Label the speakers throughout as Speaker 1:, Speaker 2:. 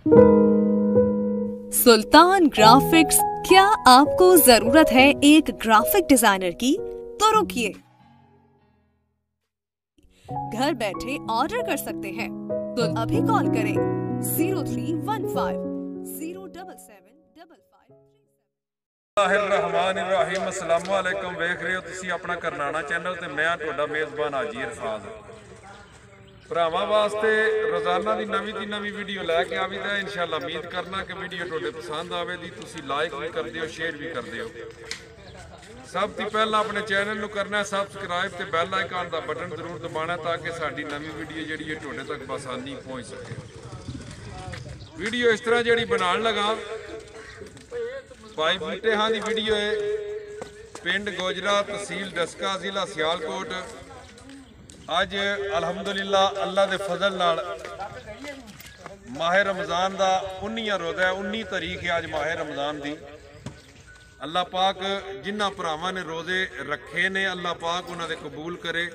Speaker 1: सुल्तान graphics. क्या आपको जरूरत है एक ग्राफिक डिजाइनर की? तो रुकिए, घर बैठे ऑर्डर कर सकते हैं। तो अभी कॉल करें
Speaker 2: 03150755। अस्सलाम वालेकुम। वेख रहे हो तुसी अपना करनाना चैनल ते मैं तुहाडा मेज़बान हाजी इरफाज। भरावां वास्ते रोजाना की नवी वीडियो लैके आवीदा। इंशाअल्लाह उम्मीद करना कि वीडियो तुहाडे पसंद आवेगी। तुसी लाइक भी करदे हो, शेयर भी करदे हो। सब तो पहला अपने चैनल को करना है सबसक्राइब ते बैल आइकन का बटन जरूर दबाना ताकि साडी नवी वीडियो जी है तुहाडे तक आसानी पहुँच सके। वीडियो इस तरह जी बनाने लगा भाई बूटे हाँ की वीडियो है। पिंड गोजरा, तहसील डस्का, जिला सियालकोट। अज अलहमदुलिल्लाह अल्लाह के फजल नाल माह रमज़ान का 19वां रोज़ा है। 19 तारीख है अज माह रमज़ान की। अल्लाह पाक जिन्हां भरावां ने रोज़े रखे ने अल्लाह पाक उन्होंने कबूल करे।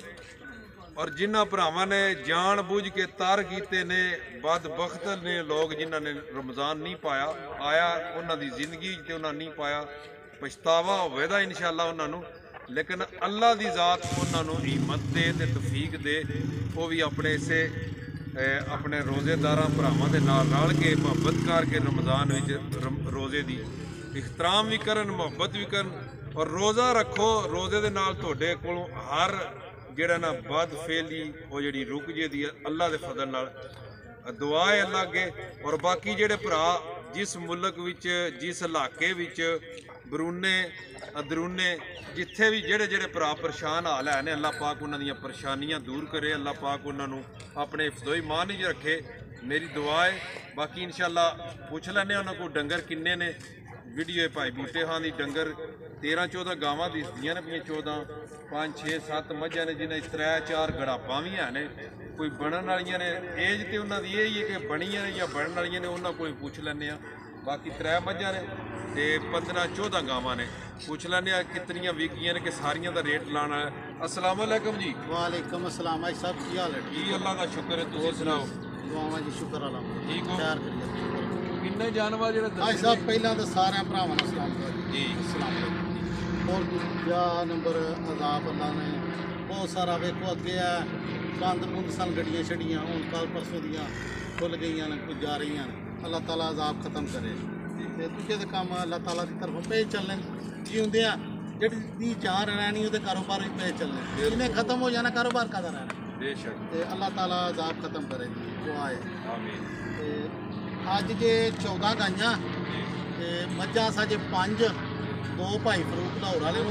Speaker 2: और जिन्हां भरावां ने जान बुझ के तार कीते ने, बदबख्त ने लोग जिन्हां ने रमज़ान नहीं पाया आया उन्हां दी जिंदगी ते उन्हां नहीं पाया, पछतावा होवेगा इंशाअल्लाह उन्होंने। लेकिन अल्लाह की ज़ात उन्होंने हिम्मत दे ते तौफीक दे, वो भी अपने इसे अपने रोज़ेदार भरावां दे नाल रल के मुहब्बत करके रमज़ान विच रोज़े दी इख्तराम भी करन, मुहब्बत भी करन और रोज़ा रखो। रोज़े दे नाल तुहाडे कोलों हर जिहड़ा ना बद फेली वो जिहड़ी रुक जेदी अल्लाह दे फजल नाल दुआ है अल्लाह अगे। और बाकी जिहड़े भरा जिस मुल्क विच जिस इलाके विच बरूने अंदरूने जिथे भी जेड़े जेड़े भरा परेशान हाल है ने अल्लाह पाक उन्हां दियां परेशानियां दूर करे। अल्लाह पाक उन्होंने अपने हिफ्ज़ो ईमान च रखे, मेरी दुआ है। बाकी इंशाअल्लाह पुछ लैने उन्होंने को डंगर किन्ने ने। वीडियो भाई बूटे हाँ की डंगर 13-14 गावां दिसदियां ने पियां, 14 5 6 7 मझां ने, जिन्हें 3-4 गड़ापां भी है ने, कोई बनन वालियां ने। एज तो उन्होंने यही है कि बनियां ने या बनन वालियां ने, उन्होंने कोई पुछ लैने। बाकी 3 मझां ने ते 15-14 गावां ने। पुछ लैने कितनियां विकियां ने कि सारियां दा रेट लाना है। अस्सलाम वालेकुम जी।
Speaker 3: वालेकुम अस्सलाम भाई साहब, की हाल है?
Speaker 2: जी अल्लाह का शुक्र है, तुसीं सुनाओ?
Speaker 3: दुआवां जी शुक्र अल्लाह
Speaker 2: ठीक हो?
Speaker 3: प्यार करिए
Speaker 2: किन्ने जानवर जेह्ड़े
Speaker 3: भाई साहब पहला तो सारे भरावां नूं सलाम
Speaker 2: जी।
Speaker 3: अस्सलाम वालेकुम। और दूजा नंबर अज़ाब अल्लाह ने बहुत सारा वेखो अगे है बंद बुंद सन गड्डियां छड़ियां, हुण कल परसों दियां खुल गई ने, कुछ जा रही हैं। अल्लाह ताला अज़ाब खत्म करे ते दूजे दे काम अल्लाह ताला की तरफों पे चलने जीउंदे आ। जिहड़ी जान रहनी ਉਹਦੇ कारोबार भी पे चलने, इन्हें खत्म हो जाना कारोबार कादा रहना
Speaker 2: बेशक।
Speaker 3: ते अल्लाह ताला अज़ाब खत्म करे दुआ है।
Speaker 2: आमीन।
Speaker 3: ते अज जे 14 गाइयां ते मझां साजे 5, 2 भाई फरूक लाहौर वाले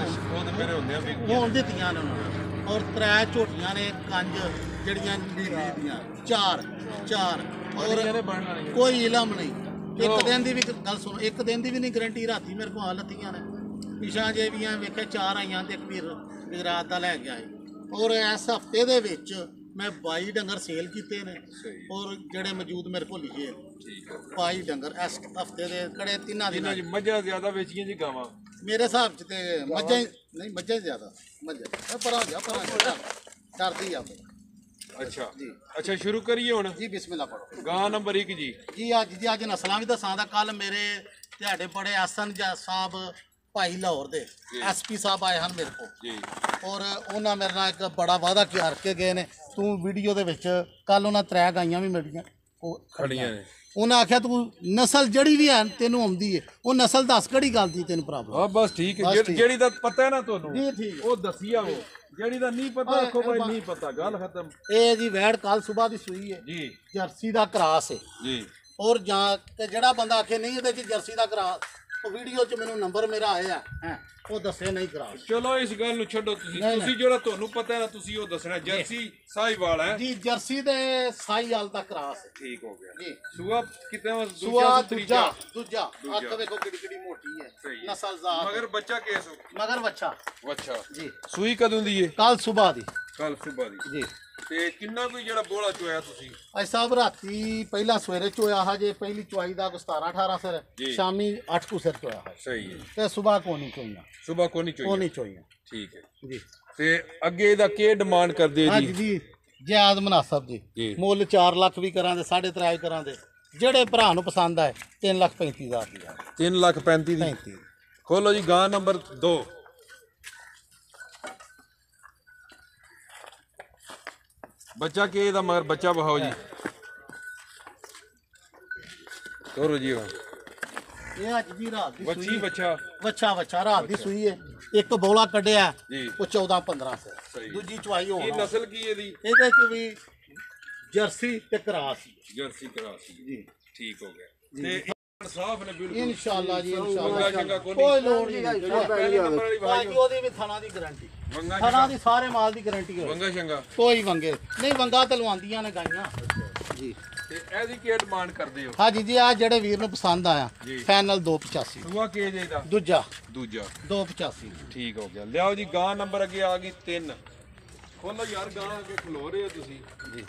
Speaker 3: होन दित्तियां ने उन्होंने। और 3 झोटियां ने, 5 जड़ियां नीली दियां, 4 और कोई इलम नहीं। एक दिन की भी गल सुनो, एक दिन की भी नहीं गारंटी। राती मेरे को लत्तियां ने पिछा जे भी वेखे 4 आईयां ते एक पीर गुजरात का लै गया है। और इस हफ्ते दे विच मैं 22 डंगर सेल किए ने और जड़े मौजूद मेरे को लिखे 22 डंगर इस हफ्ते के कड़े 3 दिन।
Speaker 2: मझां ज्यादा बेचियां जी गावां
Speaker 3: मेरे हिसाब से मझां नहीं, मझां ज्यादा मझां परा जा डरदी आ।
Speaker 2: अच्छा जी, अच्छा शुरू करिए हुण
Speaker 3: जी। बिस्मिल्लाह पढ़ो।
Speaker 2: गां नंबर 1 जी।
Speaker 3: अज नस्लां भी दसां दा। कल मेरे ध्याड़े बड़े आसन साहब भाई लाहौर दे SP साहब आए हैं मेरे को
Speaker 2: जी। और
Speaker 3: उन्होंने मेरे नाल एक बड़ा वादा करके गए ने। तू वीडियो दे विच कल उन्होंने 3 गाइयां भी मेरियां
Speaker 2: खड़ियां ने।
Speaker 3: उन्हें आख्या तू नस्ल जड़ी भी है तेनों आउंदी है, वो नस्ल दस कड़ी गल दी तेन प्रॉब्लम।
Speaker 2: हाँ बस ठीक है, जेड़ी दा पता है ना तुहानू
Speaker 3: जी ठीक है,
Speaker 2: वो दसी आवो। जेड़ी दा नहीं पता आखो भाई नहीं पता, गल खत्म।
Speaker 3: ए जी वैड़ कल सुबह दी सूई है
Speaker 2: जी,
Speaker 3: जर्सी दा क्रॉस है
Speaker 2: जी।
Speaker 3: और जां ते जेड़ा बंदा आखे नहीं इहदे च जर्सी दा क्रॉस, वो वीडियो च मैनू नंबर मेरा आया है वो दसे नहीं क्रॉस।
Speaker 2: चलो इस गल नू छड्डो, तुसी जेड़ा तुहानू पता है ना तुसी वो दसना। जर्सी साहिवाल है जी,
Speaker 3: जर्सी दे साहिवाल दा क्रॉस है।
Speaker 2: ठीक हो गया
Speaker 3: जी।
Speaker 2: सुआ कितने
Speaker 3: सुआ दूजा अख देखो किडी किडी मोटी है, नस्ल जात।
Speaker 2: मगर बच्चा केस
Speaker 3: मगर बच्चा
Speaker 2: जी। सुई कदों दी है?
Speaker 3: कल सुबह दी।
Speaker 2: कल सुबह दी जी। ते किन्ना कोई जेड़ा बोला चोया तुसी?
Speaker 3: अज साहब राती पहला सवेरे चोया हा जे, पहली चुआई दा 17-18 सिर, शामी 8 को सिर चोया है। सही है। ते सुबह को नहीं चोइयां, सुबह को नहीं चोइयां। ठीक है जी। ते अगे दा के डिमांड कर दे जी? जी जायज़ मुनासब जी। मुल 4 लाख भी करां दे, 3.5 करां दे, ਜਿਹੜੇ ਭਰਾ ਨੂੰ ਪਸੰਦ ਆਏ 3,35,000 ਦੀ
Speaker 2: 3,35,000 ਦੀ
Speaker 3: 35
Speaker 2: ਖੋਲੋ ਜੀ ਗਾਂ ਨੰਬਰ 2। ਬੱਚਾ ਕੀ ਇਹਦਾ ਮਗਰ ਬੱਚਾ ਬਹਾਓ ਜੀ ਤੋਰੋ ਜੀ
Speaker 3: ਇਹ ਅੱਜ ਦੀ ਰਾਤ ਦੀ
Speaker 2: ਬੱਚੀ
Speaker 3: ਸੂਈ
Speaker 2: ਬੱਚਾ
Speaker 3: ਬੱਚਾ ਰਾਤ ਦੀ ਸੂਈ ਹੈ। ਇੱਕ ਬੋਲਾ ਕੱਢਿਆ
Speaker 2: ਜੀ
Speaker 3: ਉਹ 14-15
Speaker 2: ਸਹੀ।
Speaker 3: ਸੇ ਦੂਜੀ ਚਵਾਈ
Speaker 2: ਇਹ
Speaker 3: ਹੋਣਾ
Speaker 2: ਨਸਲ ਕੀ ਇਹਦੀ
Speaker 3: ਇਹਦੇ ਚ ਵੀ ਜਰਸੀ ਤੇ ਕਰਾਸ
Speaker 2: ਜਰਸੀ ਕਰਾਸੀ
Speaker 3: ਜੀ
Speaker 2: ਠੀਕ ਹੋ ਗਿਆ ਤੇ ਸਾਫ ਨੇ ਬਿਲਕੁਲ
Speaker 3: ਇਨਸ਼ਾਅੱਲਾ ਜੀ
Speaker 2: ਵੰਗਾ ਚੰਗਾ
Speaker 3: ਇਨਸ਼ਾਅੱਲਾ
Speaker 2: ਕੋਈ
Speaker 3: ਕੋਈ ਲੋੜ ਨਹੀਂ
Speaker 2: ਪਹਿਲੇ ਨੰਬਰ ਵਾਲੀ
Speaker 3: ਭਾਜੀ
Speaker 2: ਭਾਈ
Speaker 3: ਉਹਦੀ ਵੀ ਥਣਾ ਦੀ ਗਾਰੰਟੀ
Speaker 2: ਵੰਗਾ
Speaker 3: ਥਣਾ ਦੀ ਸਾਰੇ ਮਾਲ ਦੀ ਗਾਰੰਟੀ ਹੋਵੇ
Speaker 2: ਵੰਗਾ ਚੰਗਾ
Speaker 3: ਕੋਈ ਵੰਗੇ ਨਹੀਂ ਵੰਗਾ ਤੇ ਲਵਾਉਂਦੀਆਂ ਨੇ ਗਾਈਆਂ ਜੀ
Speaker 2: ਤੇ ਇਹਦੀ ਕੀ ਡਿਮਾਂਡ ਕਰਦੇ ਹੋ
Speaker 3: ਹਾਂਜੀ ਜੀ ਆ ਜਿਹੜੇ ਵੀਰ ਨੂੰ ਪਸੰਦ ਆਇਆ
Speaker 2: ਜੀ।
Speaker 3: ਫਾਈਨਲ 285
Speaker 2: ਦੂਆ ਕੀ ਜੇ ਦਾ
Speaker 3: ਦੂਜਾ
Speaker 2: ਦੂਜਾ
Speaker 3: 285
Speaker 2: ਠੀਕ ਹੋ ਗਿਆ ਲਿਆਓ ਜੀ ਗਾਂ ਨੰਬਰ ਅੱਗੇ ਆ ਗਈ 3 ਖੋਲੋ ਯਾਰ ਗਾਂ ਅੱਗੇ ਖਲੋ ਰਹੇ ਹੋ ਤੁਸੀਂ
Speaker 3: ਜੀ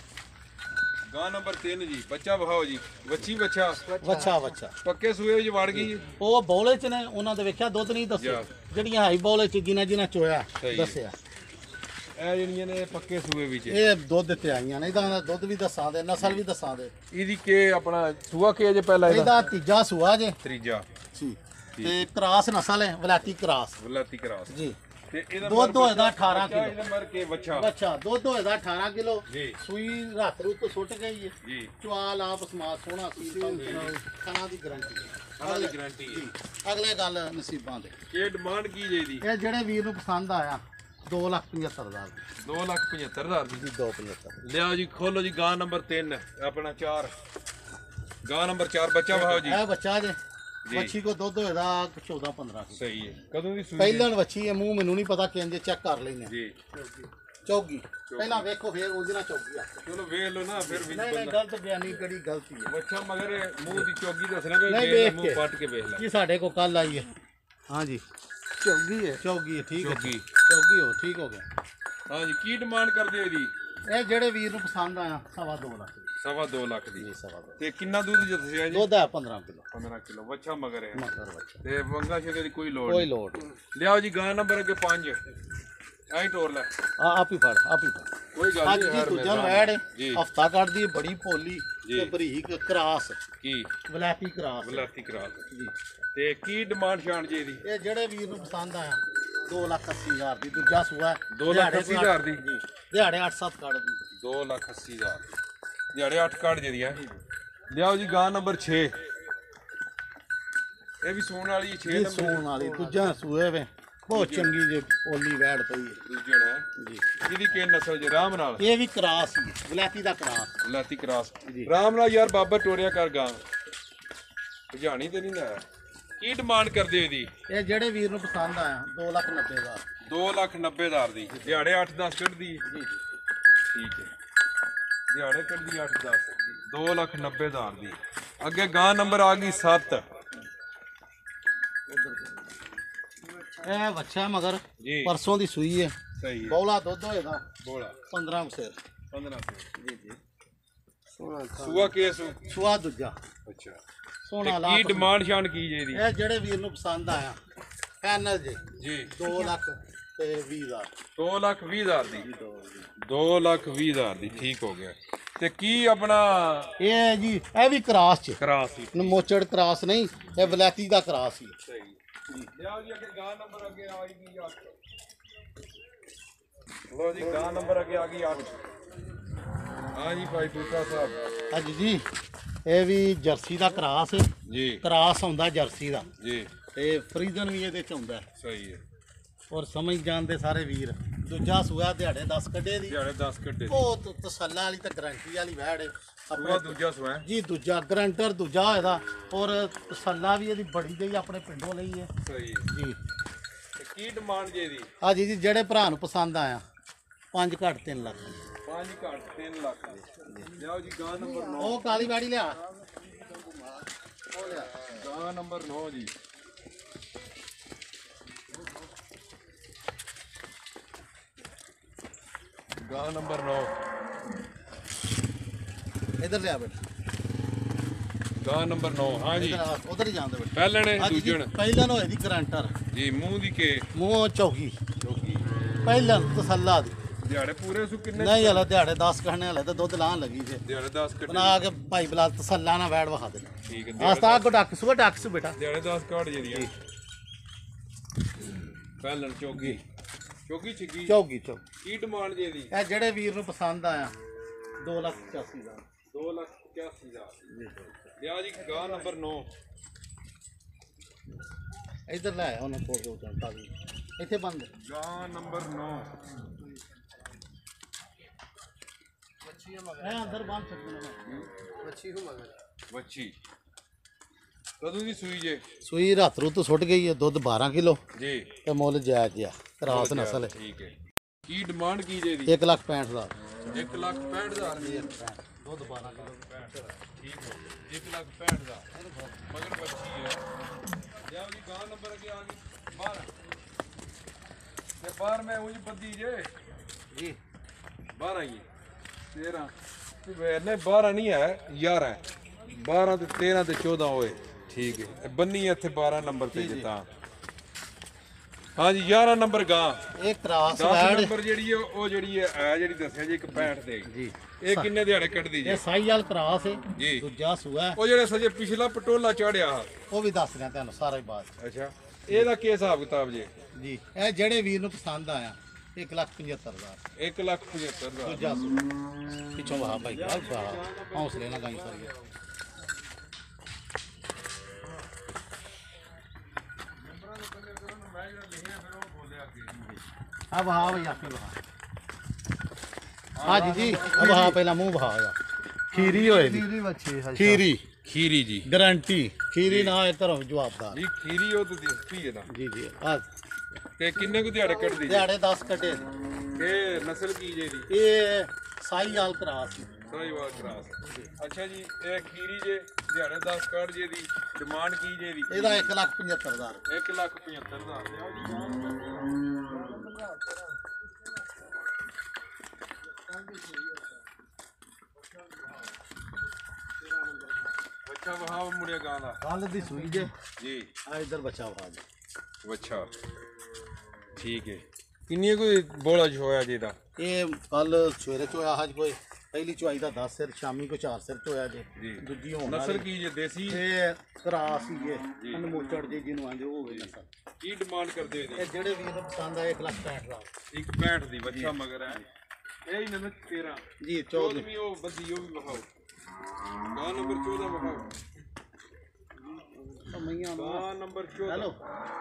Speaker 2: ਗਾਂ ਨੰਬਰ 3 ਜੀ ਬੱਚਾ ਵਹਾਓ ਜੀ ਬੱਚੀ ਬੱਚਾ
Speaker 3: ਵੱਛਾ
Speaker 2: ਪੱਕੇ ਸੂਏ ਵਿੱਚ ਵੜ ਗਈ
Speaker 3: ਉਹ ਬੌਲੇ ਚ ਨੇ ਉਹਨਾਂ ਦੇ ਵੇਖਿਆ ਦੁੱਧ ਨਹੀਂ ਦੱਸਿਆ
Speaker 2: ਜਾ।
Speaker 3: ਜਿਹੜੀਆਂ ਹਾਈ ਬੌਲੇ ਚ ਜਿਨ੍ਹਾਂ ਚੋਇਆ
Speaker 2: ਸਹੀ ਹੈ।
Speaker 3: ਦੱਸਿਆ
Speaker 2: ਇਹ ਜਿਹੜੀਆਂ ਨੇ ਪੱਕੇ ਸੂਏ ਵਿੱਚ
Speaker 3: ਇਹ ਦੁੱਧ ਤੇ ਆਈਆਂ ਨੇ ਇਹਦਾ ਦੁੱਧ ਵੀ ਦੱਸਾਂ ਦੇ ਨਸਲ ਵੀ ਦੱਸਾਂ ਦੇ
Speaker 2: ਇਹਦੀ ਕੇ ਆਪਣਾ ਸੂਆ ਕੇ ਜੇ ਪਹਿਲਾਂ
Speaker 3: ਇਹਦਾ ਤੀਜਾ ਸੂਆ ਜੇ
Speaker 2: ਤੀਜਾ
Speaker 3: ਜੀ ਤੇ ਕਰਾਸ ਨਸਲ ਹੈ ਵਲਾਤੀ ਕਰਾਸ
Speaker 2: ਵਲਾਤੀ ਕਰਾਸ
Speaker 3: ਜੀ
Speaker 2: ਤੇ ਇਹਦਾ
Speaker 3: ਦੁੱਧ ਹੋਏਗਾ 18 ਕਿਲੋ
Speaker 2: ਇਹਦਾ ਮਰ ਕੇ ਬੱਚਾ
Speaker 3: ਅੱਛਾ ਦੁੱਧ ਹੋਏਗਾ 18 ਕਿਲੋ
Speaker 2: ਜੀ
Speaker 3: ਸੂਈ ਰਾਤ ਰੂਤ ਤੋਂ ਸੁੱਟ ਗਈ ਹੈ
Speaker 2: ਜੀ
Speaker 3: ਚਵਾਲ ਆਪ ਸਮਾਜ ਸੋਹਣਾ ਸੀ ਖਾਣਾ ਦੀ ਗਾਰੰਟੀ
Speaker 2: ਖਾਣਾ ਦੀ ਗਾਰੰਟੀ ਹੈ
Speaker 3: ਅਗਲੇ ਗੱਲ ਨਸੀਬਾਂ ਦੇ
Speaker 2: ਕੀ ਡਿਮਾਂਡ ਕੀ ਜੇ ਦੀ
Speaker 3: ਇਹ ਜਿਹੜੇ ਵੀਰ ਨੂੰ ਪਸੰਦ ਆਇਆ 2,75,000
Speaker 2: 2,75,000 ਦੀ
Speaker 3: ਜੀ 2,75
Speaker 2: ਲਿਆਓ ਜੀ ਖੋਲੋ ਜੀ ਗਾਂ ਨੰਬਰ 3 ਆਪਣਾ 4 ਗਾਂ ਨੰਬਰ 4 ਬੱਚਾ ਵਹਾਓ ਜੀ
Speaker 3: ਇਹ ਬੱਚਾ ਜੇ
Speaker 2: ਜੀ।
Speaker 3: ਵੱਛੀ ਕੋ ਦੁੱਧ ਹੋਏਗਾ 14-15 ਕਿਲੋ
Speaker 2: ਸਹੀ ਹੈ ਕਦੋਂ ਦੀ ਸੂਈ
Speaker 3: ਪਹਿਲਾਂ ਵੱਛੀ ਹੈ ਮੂੰਹ ਮੈਨੂੰ ਨਹੀਂ ਪਤਾ ਕਿੰਜ ਚੈੱਕ ਕਰ ਲੈਨੇ
Speaker 2: ਜੀ
Speaker 3: ਚੌਗੀ ਪਹਿਲਾਂ ਵੇਖੋ ਫੇਰ ਉਹਦੇ ਨਾਲ ਚੌਗੀ ਆ
Speaker 2: ਚਲੋ ਵੇਖ ਲਓ ਨਾ ਫਿਰ ਵੀ
Speaker 3: ਨਹੀਂ ਨਹੀਂ ਗਲਤ ਬਿਆਨੀ ਕਿਹੜੀ ਗਲਤੀ ਹੈ
Speaker 2: ਬੱਚਾ ਮਗਰ ਮੂੰਹ ਦੀ ਚੌਗੀ ਦੱਸਣਾ ਵੀ
Speaker 3: ਨਹੀਂ
Speaker 2: ਵੇਖ
Speaker 3: ਵੇਖ
Speaker 2: ਮੂੰਹ
Speaker 3: ਕੇ।
Speaker 2: ਪੱਟ ਕੇ ਵੇਖ ਲੈ
Speaker 3: ਜੀ ਸਾਡੇ ਕੋ ਕੱਲ ਆਈ ਹੈ ਹਾਂਜੀ ਚੌਗੀ ਹੈ ਠੀਕ ਹੈ
Speaker 2: ਚੌਗੀ
Speaker 3: ਚੌਗੀ ਹੋ ਠੀਕ ਹੋ ਗਿਆ
Speaker 2: ਹਾਂਜੀ ਕੀ ਡਿਮਾਂਡ ਕਰਦੇ ਹੋ ਇਹਦੀ
Speaker 3: ਇਹ ਜਿਹੜੇ ਵੀਰ ਨੂੰ ਪਸੰਦ ਆਇਆ 2.5 ਲੱਖ ਦੀ।
Speaker 2: 2.5 ਲੱਖ ਦੀ
Speaker 3: ਜੀ 2.5
Speaker 2: ਤੇ ਕਿੰਨਾ ਦੁੱਧ ਦੱਸਿਆ ਜੀ
Speaker 3: ਦੁੱਧ ਹੈ 15 ਕਿਲੋ
Speaker 2: 15 ਕਿਲੋ ਬੱਚਾ ਮਗਰ ਹੈ
Speaker 3: ਮਗਰ ਬੱਚਾ
Speaker 2: ਤੇ ਵੰਗਾ ਸ਼ੇਰੇ ਦੀ ਕੋਈ ਲੋੜ
Speaker 3: ਕੋਈ
Speaker 2: ਨਹੀਂ
Speaker 3: ਲੋੜ ਨਹੀਂ।
Speaker 2: ਲਿਆਓ ਜੀ ਗਾਂ ਨੰਬਰ ਅੱਗੇ 5 ਐਂ ਟੋਰ ਲੈ
Speaker 3: ਆਪ ਹੀ ਫੜ
Speaker 2: ਕੋਈ ਗੱਲ
Speaker 3: ਅੱਜ
Speaker 2: ਨਹੀਂ
Speaker 3: ਦੀ
Speaker 2: ਹਰ
Speaker 3: ਦੂਜਾ
Speaker 2: ਮੇਰਾ
Speaker 3: ਵੈੜ
Speaker 2: ਜੀ
Speaker 3: ਹਫਤਾ ਕੱਢਦੀ ਬੜੀ ਭੋਲੀ
Speaker 2: ਜੀ।
Speaker 3: ਤੇ ਬਰੀਕ ਕਰਾਸ
Speaker 2: ਕੀ
Speaker 3: ਵਲੈਤੀ ਕਰਾਸ
Speaker 2: ਬਲਾਤੀ ਕਰਾ
Speaker 3: ਜੀ
Speaker 2: ਤੇ ਕੀ ਡਿਮਾਂਡ ਸ਼ਾਨ ਜੀ ਇਹਦੀ
Speaker 3: ਇਹ ਜਿਹੜੇ ਵੀਰ ਨੂੰ ਪਸੰਦ ਆਇਆ 2,80,000 ਦੀ ਦੂਜਾ ਸੂਆ
Speaker 2: 2,80,000 ਦੀ
Speaker 3: ਜੀ ਦਿਹਾੜੇ 8-7 ਕੱਢਦੀ
Speaker 2: 2,80,000 ਦਿਹਾੜੇ 8 ਕਾਰਡ ਜਿਹੜੀ ਹੈ ਲਿਆਓ ਜੀ ਗਾਂ ਨੰਬਰ 6 ਇਹ ਵੀ ਸੋਨ ਵਾਲੀ 6
Speaker 3: ਜੀ
Speaker 2: ਨੰਬਰ
Speaker 3: ਸੂਣ ਵਾਲੀ ਦੂਜਾ ਸੂਏ ਵੇ ਬਹੁਤ ਚੰਗੀ ਜੇ ਪੋਲੀ ਵੈੜ ਪਈ ਹੈ
Speaker 2: ਦੂਜਣ ਹੈ
Speaker 3: ਜੀ
Speaker 2: ਇਹਦੀ ਕੀ ਨਸਲ ਜੇ ਰਾਮ ਨਾਲ
Speaker 3: ਇਹ ਵੀ ਕਰਾਸ ਹੀ ਹੈ, ਵਲੈਤੀ ਦਾ ਕਰਾਸ
Speaker 2: ਲਾਤੀ ਕਰਾਸ
Speaker 3: ਜੀ।
Speaker 2: ਰਾਮ ਨਾਲ ਯਾਰ ਬਾਬਾ ਟੋਰਿਆ ਕਰ ਗਾਂ ਭਜਾਣੀ ਤੇ ਨਹੀਂ ਲਾਇਆ ਕੀ ਡਿਮਾਂਡ ਕਰਦੇ ਹੋ ਇਹਦੀ
Speaker 3: ਇਹ ਜਿਹੜੇ ਵੀਰ ਨੂੰ ਪਸੰਦ ਆਇਆ 2,90,000
Speaker 2: 2,90,000 ਦੀ ਦਿਹਾੜੇ 8-10 ਕੱਢਦੀ
Speaker 3: ਜੀ
Speaker 2: ਠੀਕ ਹੈ ਦਿਹਾੜੇ ਕੱਢਦੀ 8-10 2,90,000 ਦੀ ਅੱਗੇ ਗਾਂ ਨੰਬਰ ਆ ਗਈ 7
Speaker 3: ਇਹ ਬੱਚਾ ਮਗਰ
Speaker 2: ਜੀ
Speaker 3: ਪਰਸੋਂ ਦੀ ਸੂਈ ਹੈ
Speaker 2: ਸਹੀ ਹੈ
Speaker 3: ਬੌਲਾ ਦੁੱਧ ਹੋਏਗਾ
Speaker 2: ਬੋਲਾ
Speaker 3: 15 ਸਿਰ
Speaker 2: 15
Speaker 3: ਜੀ ਜੀ
Speaker 2: ਸੂਆ ਕੇਸ
Speaker 3: ਸੂਆ ਦੂਜਾ
Speaker 2: ਅੱਛਾ
Speaker 3: ਸੋਹਣਾ
Speaker 2: ਤੇ
Speaker 3: ਲਾ
Speaker 2: ਕੀ ਡਿਮਾਂਡ ਸ਼ਾਨ ਕੀ ਜੇ ਦੀ
Speaker 3: ਇਹ ਜਿਹੜੇ ਵੀਰ ਨੂੰ ਪਸੰਦ ਆਇਆ ਫਾਈਨਲ ਜੀ
Speaker 2: ਜੀ
Speaker 3: 2 ਲੱਖ ਤੇ 20,000
Speaker 2: 2,20,000 ਦੀ 2,20,000 ਦੀ ਠੀਕ ਹੋ ਗਿਆ ਤੇ ਕੀ ਆਪਣਾ
Speaker 3: ਇਹ ਜੀ ਇਹ ਵੀ ਕਰਾਸ ਚ
Speaker 2: ਕਰਾਸ ਸੀ
Speaker 3: ਮੋਚੜ ਕਰਾਸ ਨਹੀਂ ਇਹ ਵਲੈਤੀ ਦਾ ਕਰਾਸ ਹੀ
Speaker 2: ਸਹੀ ਜੀ ਲਿਆਓ ਜੀ ਅੱਗੇ ਗਾਂ ਨੰਬਰ ਅੱਗੇ ਆਏਗੀ 8 ਲੋ ਜੀ ਗਾਂ ਨੰਬਰ ਅੱਗੇ ਆ ਗਈ 8 ਹਾਂ ਜੀ ਭਾਈ ਬੂਟਾ ਸਾਹਿਬ
Speaker 3: ਹਾਂਜੀ ਜੀ ਇਹ ਵੀ ਜਰਸੀ ਦਾ ਕਰਾਸ
Speaker 2: ਜੀ
Speaker 3: ਕਰਾਸ ਆਉਂਦਾ ਜਰਸੀ ਦਾ
Speaker 2: ਜੀ
Speaker 3: ਤੇ ਫਰੀਜ਼ਨ ਵੀ ਇਹਦੇ ਚ ਆਉਂਦਾ
Speaker 2: ਸਹੀ ਹੈ
Speaker 3: ਔਰ ਸਮਝ ਜਾਣਦੇ ਸਾਰੇ ਵੀਰ ਦੂਜਾ ਸੂਆ ਦਿਹਾੜੇ 10 ਕੱਢੇ ਦੀ
Speaker 2: ਜਿਹੜੇ 10 ਘੰਟੇ
Speaker 3: ਉਹ ਤਸੱਲਾ ਵਾਲੀ ਤੇ ਗਰੰਟੀ ਵਾਲੀ ਵੈੜ ਹੈ
Speaker 2: ਪੂਰਾ ਦੂਜਾ ਸਵਾ
Speaker 3: ਜੀ ਦੂਜਾ ਗਰੰਟਰ ਦੂਜਾ ਹੋਏਦਾ ਔਰ ਤਸੱਲਾ ਵੀ ਇਹਦੀ ਬੜੀ ਜਿਹੀ ਆਪਣੇ ਪਿੰਡੋਂ ਲਈ ਹੈ
Speaker 2: ਸਹੀ
Speaker 3: ਜੀ
Speaker 2: ਤੇ ਕੀ ਡਿਮਾਂਡ ਜੇ ਦੀ
Speaker 3: ਹਾਂਜੀ ਜੀ ਜਿਹੜੇ ਭਰਾ ਨੂੰ ਪਸੰਦ ਆਇਆ 5 ਘੱਟ 3 ਲੱਖ
Speaker 2: 5 ਘੱਟ 3 ਲੱਖ ਦੀ ਲਿਆਓ ਜੀ ਗਾਂ ਨੰਬਰ 9
Speaker 3: ਉਹ ਕਾਲੀ ਵਾੜੀ ਲਿਆ
Speaker 2: ਗਾਂ ਨੰਬਰ 9 ਜੀ ਗਾਂ ਨੰਬਰ 9
Speaker 3: ਇਧਰ ਲਿਆ ਬੇਟਾ
Speaker 2: ਗਾਂ ਨੰਬਰ 9 ਹਾਂ ਜੀ
Speaker 3: ਉਧਰ ਹੀ ਜਾਂਦੇ ਬੇਟਾ
Speaker 2: ਪਹਿਲਣ
Speaker 3: ਹਾਂਜੀ ਜੀ,
Speaker 2: ਦੂਜਣ
Speaker 3: ਪਹਿਲਾਂ ਨੂੰ ਇਹਦੀ ਗਰੰਟਰ
Speaker 2: ਜੀ ਮੂੰਹ ਦੀ ਕੇ
Speaker 3: ਮੂੰਹ ਚੌਕੀ
Speaker 2: ਚੌਕੀ
Speaker 3: ਪਹਿਲਾਂ ਤਸੱਲਾ ਦੀ
Speaker 2: ਦਿਹਾੜੇ ਪੂਰੇ ਸੂ ਕਿੰਨੇ
Speaker 3: ਨਹੀਂ ਹਲੇ ਦਿਹਾੜੇ 10 ਕਰਨੇ ਹਲੇ ਤਾਂ ਦੁੱਧ ਲਾਣ ਲੱਗੀ ਜੇ
Speaker 2: ਦਿਹਾੜੇ 10 ਕੱਢ
Speaker 3: ਬਣਾ ਕੇ ਭਾਈ ਬਲਾ ਤਸੱਲਾ ਨਾਲ ਵੈੜ ਵਹਾ ਦੇ
Speaker 2: ਠੀਕ ਹੈ
Speaker 3: ਆਸਤਾ ਕੋ ਡੱਕ ਸੂ ਬੇਟਾ
Speaker 2: ਦਿਹਾੜੇ 10 ਕਾੜ ਜਿਹੜੀਆਂ ਪਹਿਲਣ ਚੋਗੀ ਛਿੱਗੀ
Speaker 3: ਚੌਗੀ
Speaker 2: ਕੀ ਡਿਮਾਂਡ ਜੇ ਦੀ
Speaker 3: ਇਹ ਜਿਹੜੇ ਵੀਰ ਨੂੰ ਪਸੰਦ ਆਇਆ 2,85,000
Speaker 2: 2,85,000 ਲਿਆ ਜੀ ਗਾਂ ਨੰਬਰ 9
Speaker 3: ਇੱਧਰ ਲੈ ਆਇਆ ਉਹਨਾਂ ਕੋਲ ਚੰਤਾ ਵੀ ਇੱਥੇ ਬੰਦ
Speaker 2: ਗਾਂ ਨੰਬਰ 9
Speaker 3: ਇਹ ਅੰਦਰ ਬੰਦ ਸਕੂਲ
Speaker 2: ਵੱਛੀ ਕਦੋਂ ਦੀ ਸੂਈ ਜੇ
Speaker 3: ਸੂਈ ਰਾਤ ਰੂ ਤੋਂ ਸੁੱਟ ਗਈ ਹੈ ਦੁੱਧ 12 ਕਿਲੋ
Speaker 2: ਜੀ
Speaker 3: ਤੇ ਮੁੱਲ ਜਾਇਜ਼ ਜਿਆ ਕਰਾਸ ਨਸਲ ਹੈ
Speaker 2: ਠੀਕ ਹੈ ਕੀ ਡਿਮਾਂਡ ਕੀ ਜੇ ਦੀ
Speaker 3: 1,65,000
Speaker 2: 1,65,000
Speaker 3: ਦੁੱਧ 12 ਕਿਲੋ
Speaker 2: ਠੀਕ ਹੈ 1,65,000 ਮਗਰ ਵੱਛੀ ਹੈ ਲਿਆਓ ਜੀ ਗਾਂ ਨੰਬਰ ਅੱਗੇ ਆ ਗਈ 12 ਤੇ 12 ਮੈਂ ਉਹ ਬੱਦੀ ਜੇ
Speaker 3: ਜੀ
Speaker 2: 12 ਹੀ 13 ਤੇ ਨਹੀਂ 12 ਨਹੀਂ ਹੈ 11 ਹੈ 12 ਤੇ 13 ਤੇ 14 ਹੋਏ ਠੀਕ ਹੈ ਬੰਨੀ ਇੱਥੇ 12 ਨੰਬਰ ਤੇ ਜੇ ਤਾਂ ਹਾਂਜੀ 11 ਨੰਬਰ ਗਾਂ
Speaker 3: ਇਹ ਕਰਾਸ
Speaker 2: 10
Speaker 3: ਵੈੜ
Speaker 2: ਨੰਬਰ ਜਿਹੜੀ ਹੈ ਉਹ ਜਿਹੜੀ ਹੈ ਜਿਹੜੀ ਦੱਸਿਆ ਜੀ 165 ਦੇ
Speaker 3: ਜੀ
Speaker 2: ਇਹ ਕਿੰਨੇ ਦਿਹਾੜੇ ਕੱਢਦੀ ਜੀ
Speaker 3: ਇਹ ਸਾਈਵਾਲ ਕਰਾਸ ਹੈ
Speaker 2: ਜੀ
Speaker 3: ਦੂਜਾ ਸੂਆ
Speaker 2: ਉਹ ਜਿਹੜੇ ਸਜੇ ਪਿਛਲਾ ਪਟੋਲਾ ਚਾੜਿਆ
Speaker 3: ਉਹ ਵੀ ਦੱਸ ਰਿਹਾ ਤੁਹਾਨੂੰ ਸਾਰਾ ਹੀ ਬਾਤ
Speaker 2: ਅੱਛਾ ਇਹਦਾ ਕੀ ਹਿਸਾਬ ਕਿਤਾਬ ਜੇ
Speaker 3: ਜੀ ਇਹ ਜਿਹੜੇ ਵੀਰ ਨੂੰ ਪਸੰਦ ਆਇਆ 1,75,000
Speaker 2: 1,75,000
Speaker 3: ਦੂਜਾ ਸੂਆ ਪਿੱਛੋਂ ਵਾਹ ਭਾਈ ਹੌਸਲੇ ਨਾਲ ਗਾਈ ਸਾਰੀ अब हाँ भैया फिर हाँ जी जी अब हाँ पहला मुंह बहा या खीरी होए खीरी
Speaker 2: खीरी जी
Speaker 3: गारंटी खीरी ना है तरफ जवाबदार
Speaker 2: जी खीरी हो तो दिसती है ना
Speaker 3: जी जी आज
Speaker 2: ते किन्ने को दिहाड़े कट दी
Speaker 3: दिहाड़े 10 कटे
Speaker 2: ये नस्ल की जे दी
Speaker 3: ये साईवाल क्रॉस
Speaker 2: साईवाल क्रॉस अच्छा जी ये खीरी जे दिहाड़े 10 कट जे दी डिमांड की जे दी
Speaker 3: ਇਹਦਾ 1,75,000
Speaker 2: 1,75,000 बच्चा वहां मुड़िया गां दा
Speaker 3: ਕੱਲ ਦੀ ਸੂਈ ਜੇ
Speaker 2: जी
Speaker 3: ਆ ਇਧਰ ਬੱਚਾ ਵਹਾ ਜੀ
Speaker 2: अच्छा ठीक है किन्नी कोई बोला जो होया जी दा
Speaker 3: ਇਹ ਕੱਲ ਸਵੇਰੇ ਚੋਇਆ ਅੱਜ ਕੋਈ ਪਹਿਲੀ ਚੁਆਈ ਦਾ 10 ਸਿਰ ਸ਼ਾਮੀ ਕੋ 4 ਸਿਰ ਚੋਇਆ ਜੇ
Speaker 2: जी
Speaker 3: ਦੂਜੀ ਹੋਣ
Speaker 2: नस्ल
Speaker 3: ਵਾਲੀ
Speaker 2: की जे देसी
Speaker 3: ਇਹ ਕਰਾਸ ਹੀ ਜੇ ਅਨਮੋਚੜ ਜੇ ਜਿਹਨੂੰ ਆਂਦੇ ਉਹ ਹੋਵੇ ਨਸਲ
Speaker 2: की डिमांड कर दे
Speaker 3: ਇਹ ਜਿਹੜੇ ਵੀਰ ਨੂੰ ਪਸੰਦ ਆਏ 1,65,000
Speaker 2: एक 65 दी बच्चा मगर है यही नंबर 13
Speaker 3: ਜੀ
Speaker 2: 14
Speaker 3: 14
Speaker 2: भी वो बदी वो भी बखाओ गां नंबर 14 बखाओ
Speaker 3: ਮਈਆਂ
Speaker 2: गां नंबर 14
Speaker 3: ਹੈਲੋ